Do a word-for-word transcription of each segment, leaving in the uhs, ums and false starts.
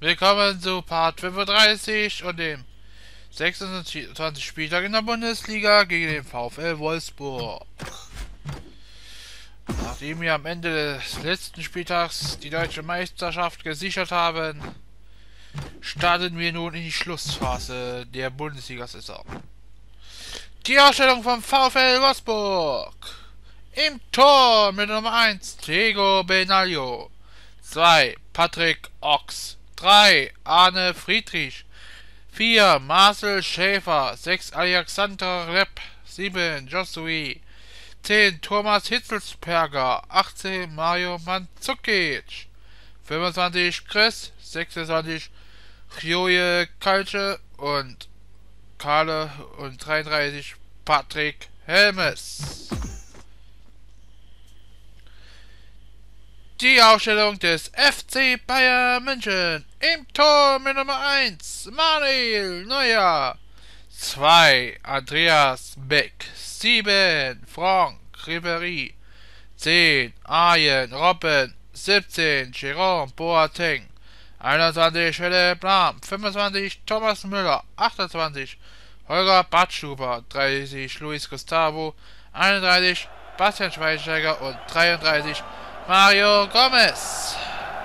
Willkommen zu Part fünfunddreißig und dem sechsundzwanzigsten Spieltag in der Bundesliga gegen den VfL Wolfsburg. Nachdem wir am Ende des letzten Spieltags die deutsche Meisterschaft gesichert haben, starten wir nun in die Schlussphase der Bundesliga-Saison. Die Ausstellung vom VfL Wolfsburg. Im Tor mit Nummer eins Diego Benaglio, zwei Patrick Ochs, drei Arne Friedrich, vier Marcel Schäfer, sechs Alexander Repp, sieben Josui, zehn Thomas Hitzelsperger, achtzehn Mario Mandzukic, fünfundzwanzig Chris, sechsundzwanzig Joje Kalche und Karle und dreiunddreißig Patrick Helmes. Die Aufstellung des F C Bayern München. Im Tor mit Nummer eins Manuel Neuer, zwei Andreas Beck, sieben Franck Ribéry, zehn Arjen Robben, siebzehn Jerome Boateng, einundzwanzig Philipp Lahm, fünfundzwanzig Thomas Müller, achtundzwanzig Holger Badstuber, dreißig Luis Gustavo, einunddreißig Bastian Schweinsteiger und dreiunddreißig Mario Gomez.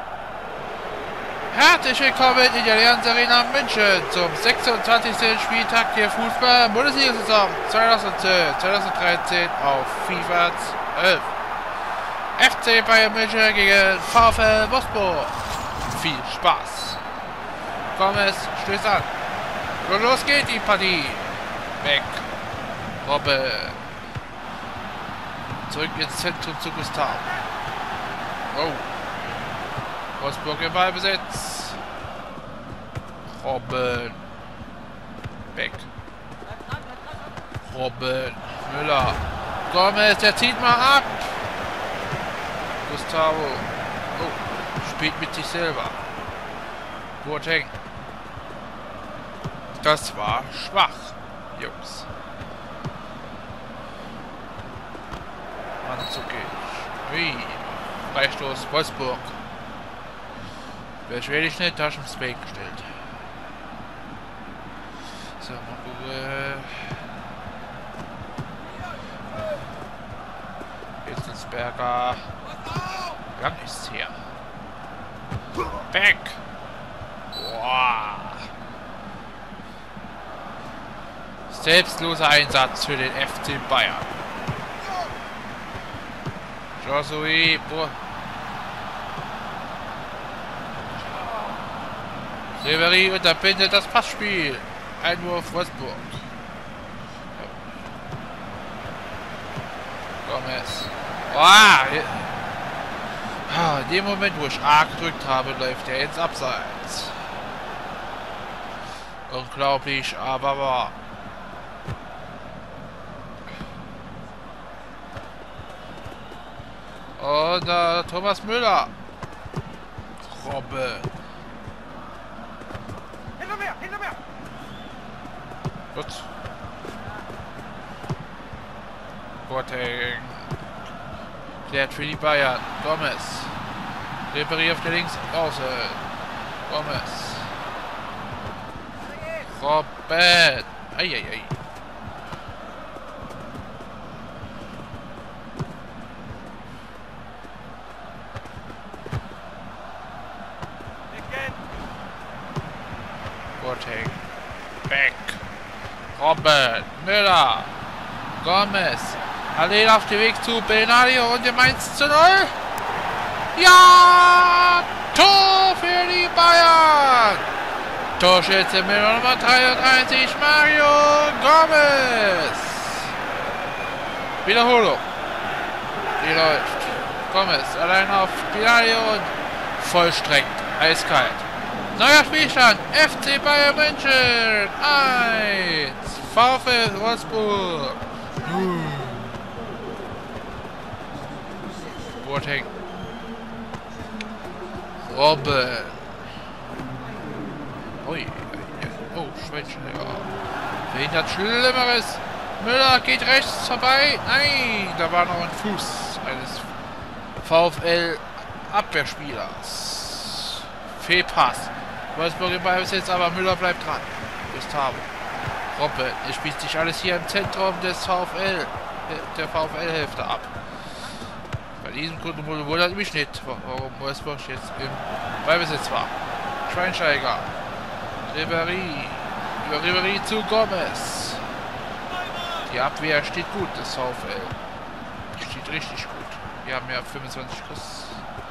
Herzlich willkommen in der Allianz Arena München zum sechsundzwanzigsten Spieltag der Fußball-Bundesliga-Saison zweitausendzwölf zweitausenddreizehn auf FIFA elf. F C Bayern München gegen VfL Wolfsburg. Viel Spaß. Gomez stößt an. Und los geht die Partie. Weg. Robbe. Zurück ins Zentrum zu Gustav. Oh. Wolfsburg im Ballbesitz. Robben. Beck. Robben. Müller. Gomez, der zieht mal ab. Gustavo. Oh. Spielt mit sich selber. Boateng. Das war schwach, Jungs. Mandzukic. Wie? Freistoß Wolfsburg. Wird schwer schnell Taschen ins Bein gestellt. So, mal gucken. Hitzelsberger. Lang ist her. Beck. Boah. Selbstloser Einsatz für den F C Bayern. Josui. Boah. Ribéry unterbindet das Passspiel. Einwurf Wolfsburg. Gomez. Oh, in dem Moment, wo ich A gedrückt habe, läuft er ins Abseits. Unglaublich, aber wahr. Und äh, Thomas Müller. Robbe. Hinter mir, hinter mir. Gut. Boateng. Klärt für die Bayern. Gomez. Ribéry auf der links außen. Gomez. Robben. Eieiei. Boateng. Beck. Robben. Müller. Gomez. Allein auf dem Weg zu Benaglio und dem eins zu null. Ja! Tor für die Bayern! Torschütze mit Nummer dreiunddreißig, Mario Gomez. Wiederholung. Die läuft. Gomez allein auf Benaglio und vollstreckt. Eiskalt. Neuer Spielstand. F C Bayern München. eins. VfL Wolfsburg. null. Boateng. Robben. Ui. Oh, Schweinsteiger. Verhindert Schlimmeres. Müller geht rechts vorbei. Nein, da war noch ein Fuß eines VfL Abwehrspielers. Fehlpass. Wolfsburg im Ballbesitz, aber Müller bleibt dran. Gustavo. Robben. Er spielt sich alles hier im Zentrum des VfL, der VfL-Hälfte ab. Bei diesem Grund wundert mich nicht, warum Wolfsburg jetzt im Ballbesitz war. Schweinsteiger. Ribéry. Über Ribéry zu Gomez. Die Abwehr steht gut, das VfL. Steht richtig gut. Wir haben ja fünfundzwanzig Schuss.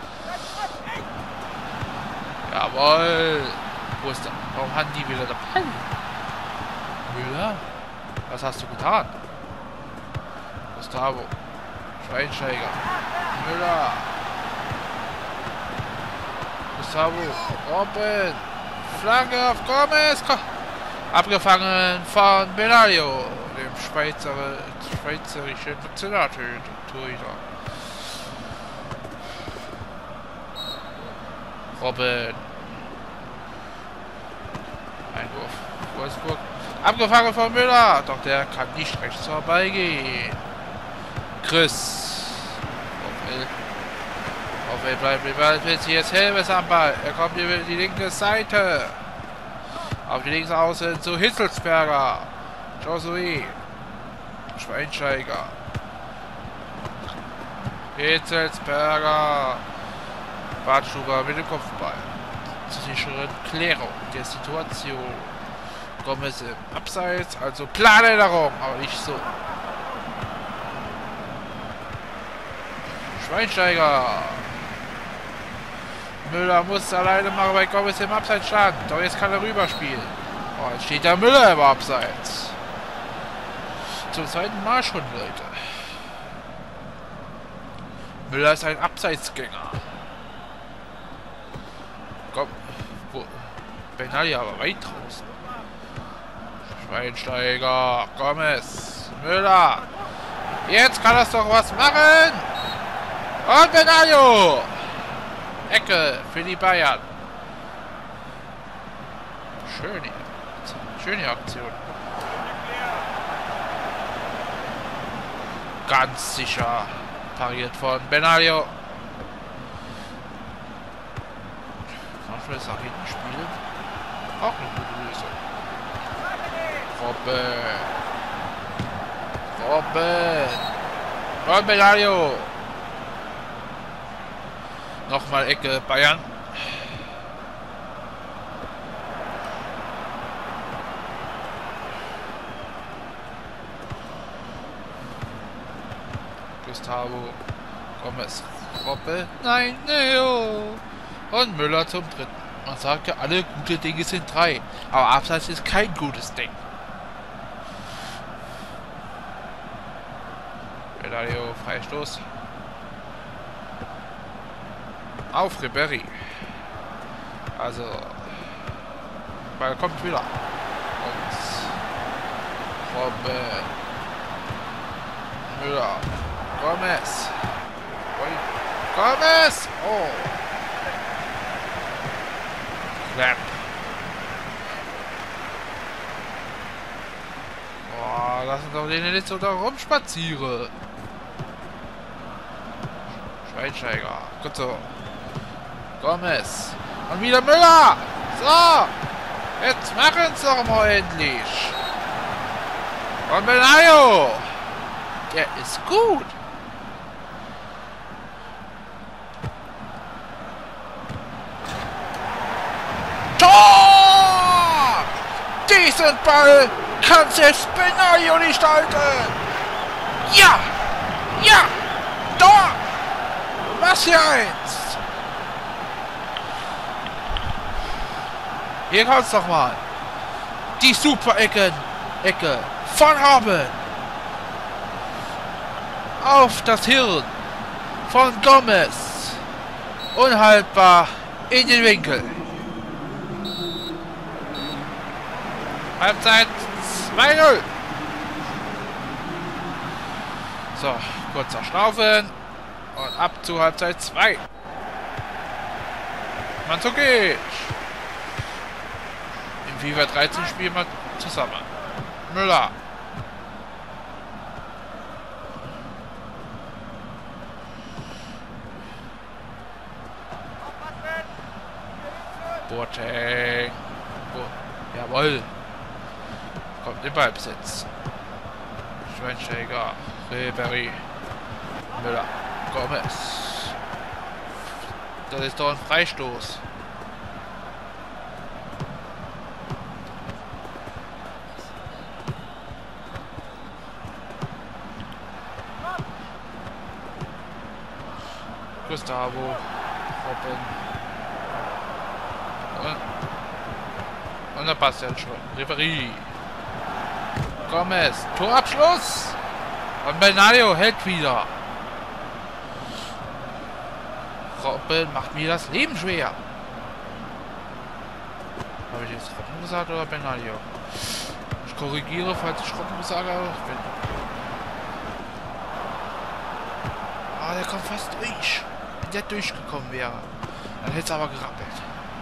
Jawohl. Wo ist der? Warum haben die wieder dabei? Müller? Was hast du getan? Gustavo. Schweinsteiger. Müller. Gustavo. Robben. Flanke auf Gomez. Abgefangen von Benaglio, dem Schweizer, schweizerischen Nationaltorhüter. Robben. Einwurf. Wolfsburg. Abgefangen von Müller. Doch der kann nicht rechts vorbeigehen. Chris. VfL. VfL bleibt im Ball. Jetzt Helmes am Ball. Er kommt über die linke Seite. Auf die links außen zu Hitzelsberger. Josué. Schweinsteiger. Hitzelsberger. Bartschuber mit dem Kopfball. Zur sicheren Klärung der Situation. Gomez im Abseits, also klare darum, aber nicht so. Schweinsteiger. Müller muss alleine machen, weil Gomez im Abseits stand. Doch jetzt kann er rüberspielen. Oh, jetzt steht der Müller im Abseits. Zum zweiten Mal schon, Leute. Müller ist ein Abseitsgänger. Komm. Wo? Benaglio aber weit draußen. Schweinsteiger. Gomez. Müller. Jetzt kann das doch was machen. Und Benaglio. Ecke für die Bayern. Schöne, schöne Aktion. Ganz sicher pariert von Benaglio. Manchmal ist nach hinten spielen auch eine gute Lösung. Robben. Robben. Und Benaglio. Nochmal Ecke Bayern. Gustavo. Gomez. Robben. Nein, Neo. Und Müller zum dritten. Man sagt ja, alle gute Dinge sind drei. Aber Abseits ist kein gutes Ding. Benaglio, Freistoß. Auf Ribéry. Also, Ball kommt wieder. Und Robben. Müller. Gomez. Gomez. Oh. Knapp. Boah, lass uns doch den nicht so da rumspazieren. Schweinsteiger. Gut so. Gomez. Und wieder Müller. So. Jetzt machen es doch mal endlich. Und Benaglio. Der ist gut. Tor! Diesen Ball kann selbst Benaglio nicht halten. Ja. Ja. Tor. Was für eins. Hier kommt's doch mal. Die Super-Ecken. Ecke von Robben. Auf das Hirn von Gomez. Unhaltbar in den Winkel. Halbzeit zwei null. So, kurzer Schnaufen. Und ab zu Halbzeit zwei. Mandzukic. Im FIFA dreizehn spielen wir zusammen. Müller. Boateng. Bo Jawohl. Kommt im Ballbesitz. Schweinsteiger. Ribery. Müller. Gomez. Das ist doch ein Freistoß. Gustavo. Robben. Und, und der passt ja schon. Ribery. Gomez. Torabschluss. Und Benaglio hält wieder. Robben macht mir das Leben schwer. Habe ich jetzt Robben gesagt oder Benaglio? Ich korrigiere, falls ich Robben sage. Ah, der kommt fast durch. Wenn der durchgekommen wäre, dann hätte es aber gerappelt.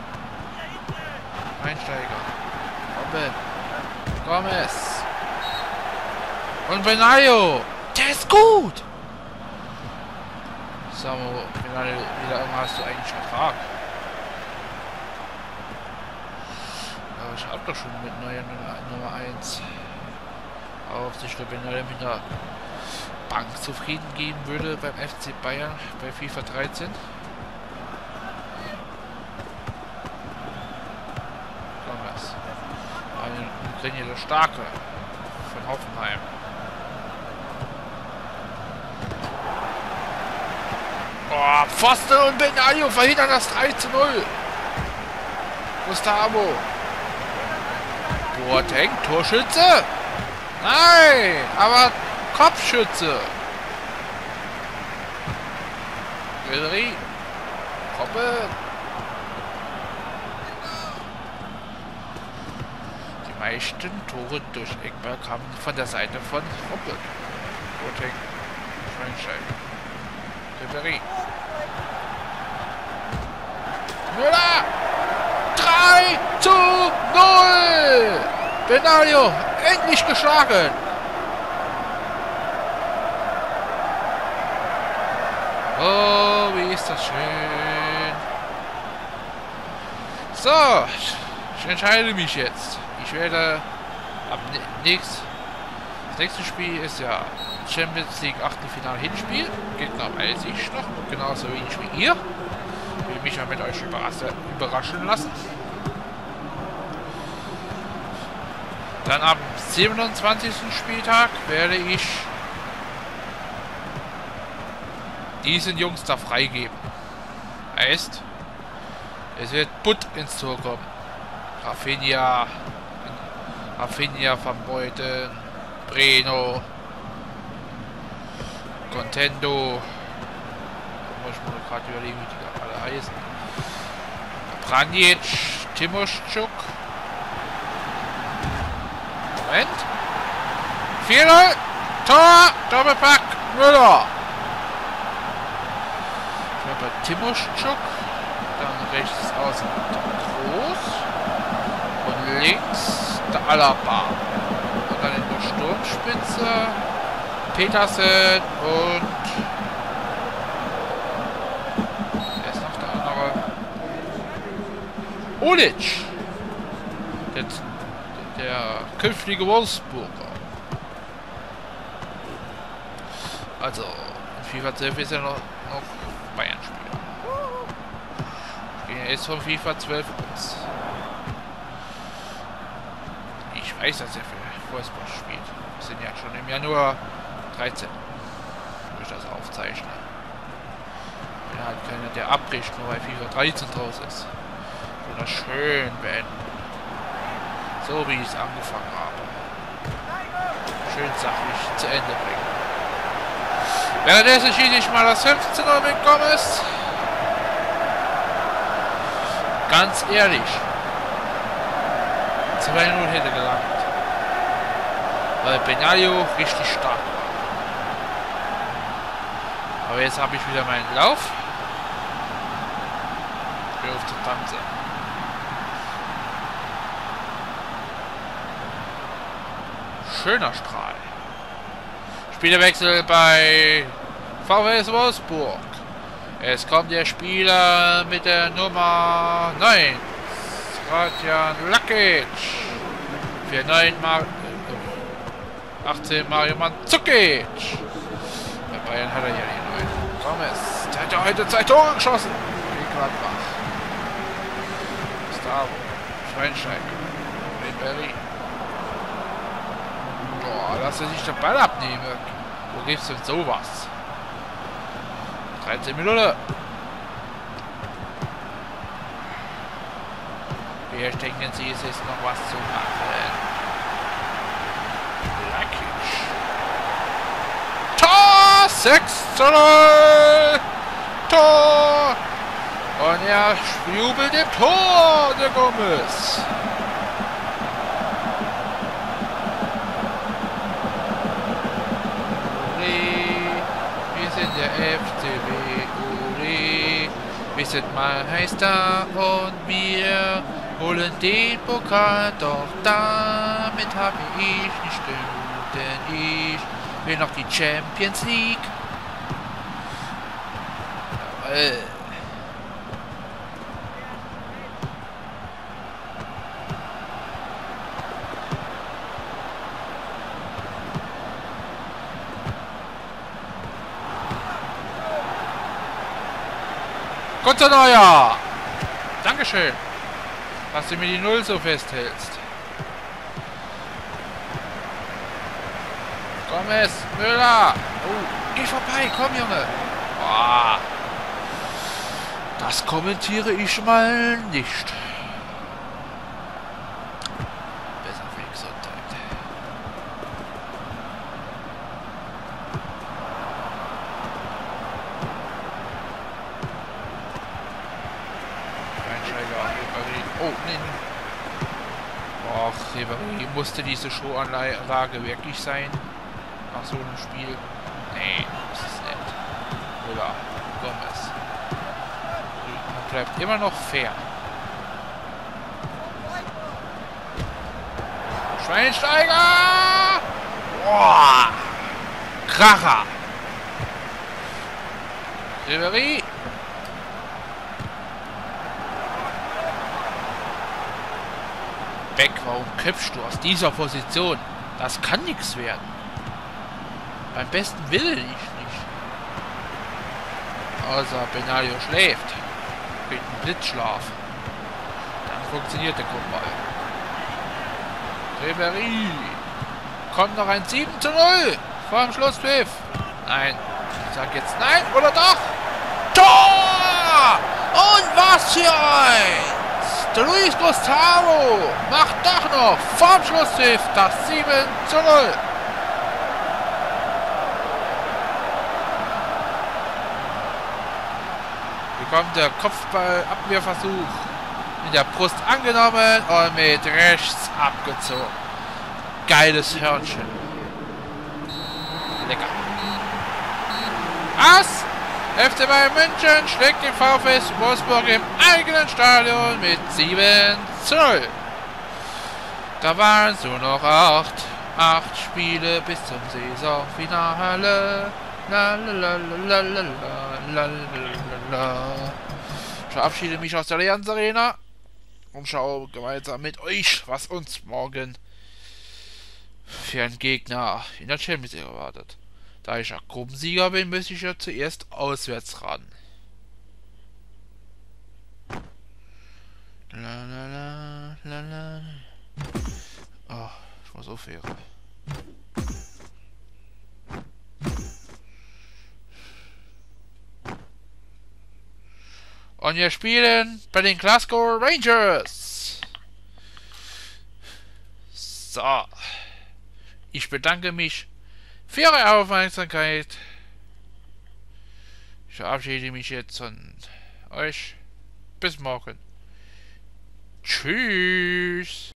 Einsteiger. Robben. Gomez. Und Benaglio. Der ist gut. Samu, Benaglio, wie lange hast du eigentlich Vertrag? Aber ich hab doch schon mit neuer Nummer eins. Ob sich der Benaglio mit der Bank zufrieden geben würde beim F C Bayern bei FIFA dreizehn. Gomez. Eine trainierte Starke von Hoffenheim. Oh, Pfosten und Benaglio verhindern das drei zu null. Gustavo. Boateng, Torschütze. Nein, aber Kopfschütze. Ribery. Robben. Die meisten Tore durch Eckball kamen von der Seite von Robben. Boateng. Schweinsteiger. Ribery. Müller! drei zu null! Benaglio endlich geschlagen! Oh, wie ist das schön! So, ich entscheide mich jetzt. Ich werde ab nächst, das nächste Spiel ist ja Champions League Achtelfinale Hinspiel. Gegner weiß ich noch, genauso wenig wie ihr. Ich will mich ja mit euch überraschen lassen. Dann am siebenundzwanzigsten Spieltag werde ich diesen Jungs da freigeben. Heißt, es wird Butt ins Tor kommen. Rafinha, Rafinha, Van Beuten, Breno, Contendo. Da muss ich mir gerade überlegen, wie die da alle heißen. Pranjic, Timoschuk. Moment. vier null. Tor. Doppelpack. Müller. Ich habe bei Timoschuk. Dann rechts außen Groß. Und links der Alaba. Und dann in der Sturmspitze Petersen und wer ist noch der andere? Ulic. Der, der künftige Wolfsburger. Also in FIFA zwölf ist ja noch, noch Bayern-Spieler. Ich gehe jetzt von FIFA zwölf aus. Ich weiß, dass er für Wolfsburg spielt. Wir sind ja schon im Januar dreizehn, wo ich das aufzeichne. Ich bin halt keiner, der abbricht, nur weil FIFA dreizehn draus ist. Sondern schön beenden. So wie ich es angefangen habe. Schön sachlich zu Ende bringen. Währenddessen schieße ich mal das fünfzehner mit Gomez. Ganz ehrlich. zwei null hätte gelangt. Weil Benaglio richtig stark war. Aber jetzt habe ich wieder meinen Lauf. Ich will auf der Tanze. Schöner Strahl. Spielerwechsel bei VfL Wolfsburg. Es kommt der Spieler mit der Nummer neun. Radjan Lakic. Für neun Mar achtzehn Mario Mandzukic. Bei Bayern hat er ja die neun. Gomez. Der hat ja heute zwei Tore geschossen. Gegen Gladbach. Gustavo. Schweinsteiger. Ribery. Boah, lass er sich den Ball abnehmen. Wo gibt's denn sowas? dreizehn Minuten. Wir denken Sie, es ist noch was zu machen. Lakic. Tor! sechs zu null! Tor! Und er jubelt im Tor, der Gomez. Wir sind der F C B Uri. Wir sind Meister und wir holen den Pokal, doch damit habe ich nicht stimmt, denn ich will noch die Champions League. Jawohl. Guter Neuer! Dankeschön, dass du mir die Null so festhältst. Gomez, Müller! Oh, geh vorbei, komm Junge! Oh, das kommentiere ich mal nicht. Besser für die Gesundheit. Oh, nein. Och, Ribery, musste diese Showanlage wirklich sein? Nach so einem Spiel? Nee, das ist nicht. Oder Gomez. Man bleibt immer noch fair. Schweinsteiger! Boah! Kracher! Ribery! Beck, warum köpfst du aus dieser Position? Das kann nichts werden. Beim besten Willen ich nicht. Außer Benaglio schläft. Mit einem Blitzschlaf. Dann funktioniert der Kopfball. Ribery. Kommt noch ein sieben zu null. Vor dem Schlusspfiff. Nein. Ich sag jetzt nein oder doch. Tor! Und was für ein! Der Luis Gustavo macht doch noch vorm Schlusspfiff das sieben zu null. Bekommt der Kopfballabwehrversuch in der Brust angenommen und mit rechts abgezogen. Geiles Hörnchen. Lecker. Was? F C Bayern München schlägt den VfS Wolfsburg im eigenen Stadion mit sieben zu null. Da waren es nur noch acht, acht Spiele bis zum Saisonfinale. La la la la la la la la. Ich verabschiede mich aus der Allianz Arena und schaue gemeinsam mit euch, was uns morgen für einen Gegner in der Champions League erwartet. Da ich ja Gruppensieger bin, müsste ich ja zuerst auswärts ran. La la la la la. Oh, ich muss aufhören. Und wir spielen bei den Glasgow Rangers. So. Ich bedanke mich für eure Aufmerksamkeit. Ich verabschiede mich jetzt von euch. Bis morgen. Tschüss.